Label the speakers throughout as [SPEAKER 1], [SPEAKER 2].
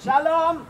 [SPEAKER 1] שלום!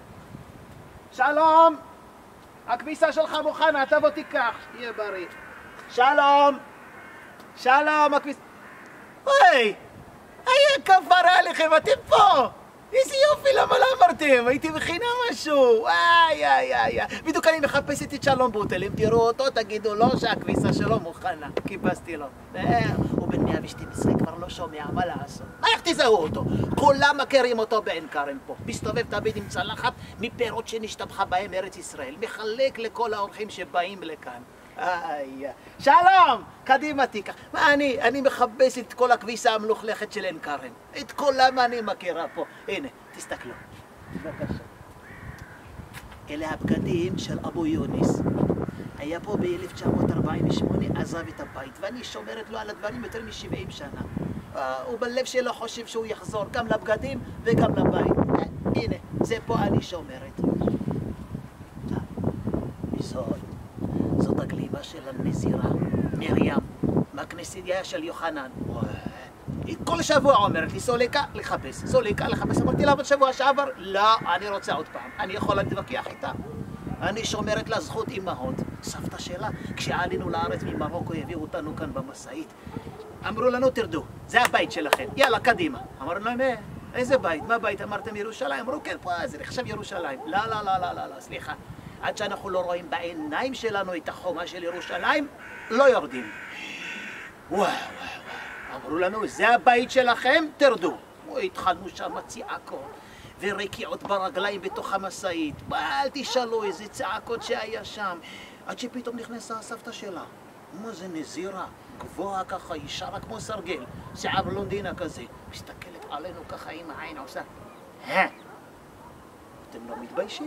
[SPEAKER 1] שלום! הכביסה שלך מוכנה, תבוא תיקח, יהיה בריא. שלום! שלום, הכביסה... היי! היה כפרה עליכם, אתם פה! איזה יופי, למה לא אמרתם? הייתי מכינה משהו! איי. בדיוק אני מחפשת את שלום בוטל, אם תראו אותו תגידו לו שהכביסה שלו מוכנה. קיבסתי לו. הוא בן 112 כבר לא שומע, מה לעשות? איך תזהו אותו? כולם מכירים אותו בעין כרם פה. מסתובב תמיד עם צלחת מפירות שנשתבחה בהם ארץ ישראל. מחלק לכל האורחים שבאים לכאן. שלום! קדימה תיקח. אני מחפש את כל הכביסה המלוכלכת של עין כרם. את כולם אני מכירה פה. הנה, תסתכלו. בבקשה. אלה הבגדים של אבו יוניס. היה פה ב-1948, עזב את הבית, ואני שומרת לו על הדברים יותר מ-70 שנה. הוא בלב שלו חושב שהוא יחזור גם לבגדים וגם לבית. הנה, זה פה אני שומרת. זאת הגלימה של הנזירה, מרים, מהכנסייה של יוחנן. היא כל שבוע אומרת לי, סוליקה, לחפש, סוליקה, לחפש. אמרתי לה בשבוע שעבר, לא, אני רוצה עוד פעם. אני יכולה להתווכח איתה. אני שומרת לה זכות אימהות. סבתא שלה, כשעלינו לארץ ממרוקו, הביאו אותנו כאן במשאית. אמרו לנו, תרדו, זה הבית שלכם, יאללה, קדימה. אמרנו להם, איזה בית? מה בית? אמרתם ירושלים? אמרו, כן, פה, זה נחשב ירושלים. לא, סליחה. עד שאנחנו לא רואים בעיניים שלנו את החומה של ירושלים, לא יורדים. וואו. אמרו לנו, זה הבית שלכם, תרדו. התחלנו שם צעקות ורקיעות ברגליים בתוך המשאית. אל תשאלו איזה צעקות שהיה שם. עד שפתאום נכנסה הסבתא שלה. מה זה נזירה? גבוהה ככה, ישרה כמו סרגל. שיער בלונדינה כזה. מסתכלת עלינו ככה עם העין, עושה... אתם לא מתביישים?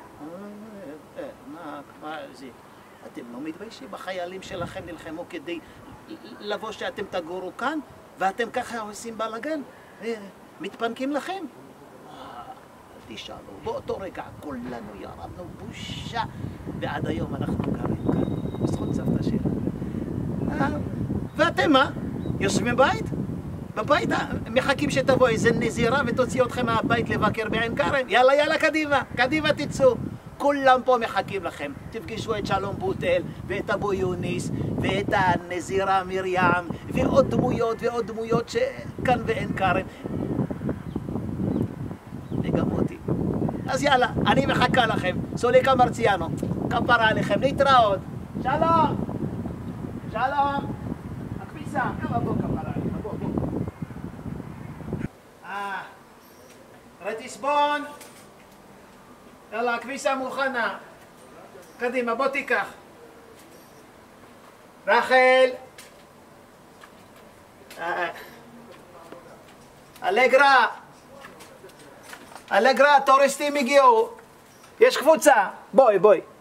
[SPEAKER 1] מה זה? אתם לא מתביישים? החיילים שלכם נלחמו כדי לבוא שאתם תגורו כאן, ואתם ככה עושים בלגן? מתפנקים לכם? תשאלו, באותו רגע כולנו ירדנו בושה, ועד היום אנחנו גרים כאן, בזכות סבתא שלנו. ואתם מה? יושבים בבית? בבית מחכים שתבוא איזה נזירה ותוציא אתכם מהבית לבקר בעין כרם. יאללה, קדימה תצאו. כולם פה מחכים לכם. תפגשו את שלום בוטל ואת אבו יוניס ואת הנזירה מרים ועוד דמויות שכאן בעין כרם. וגם אותי. אז יאללה, אני מחכה לכם. סוליקה מרציאנו, כפרה עליכם, להתראות. שלום. הכביסה, בוא כפרה עליכם, בוא. רטיסבון. יאללה, הכביסה מוכנה. קדימה, בוא תיקח. רחל. אלגרה, טוריסטים הגיעו. יש קבוצה. בואי.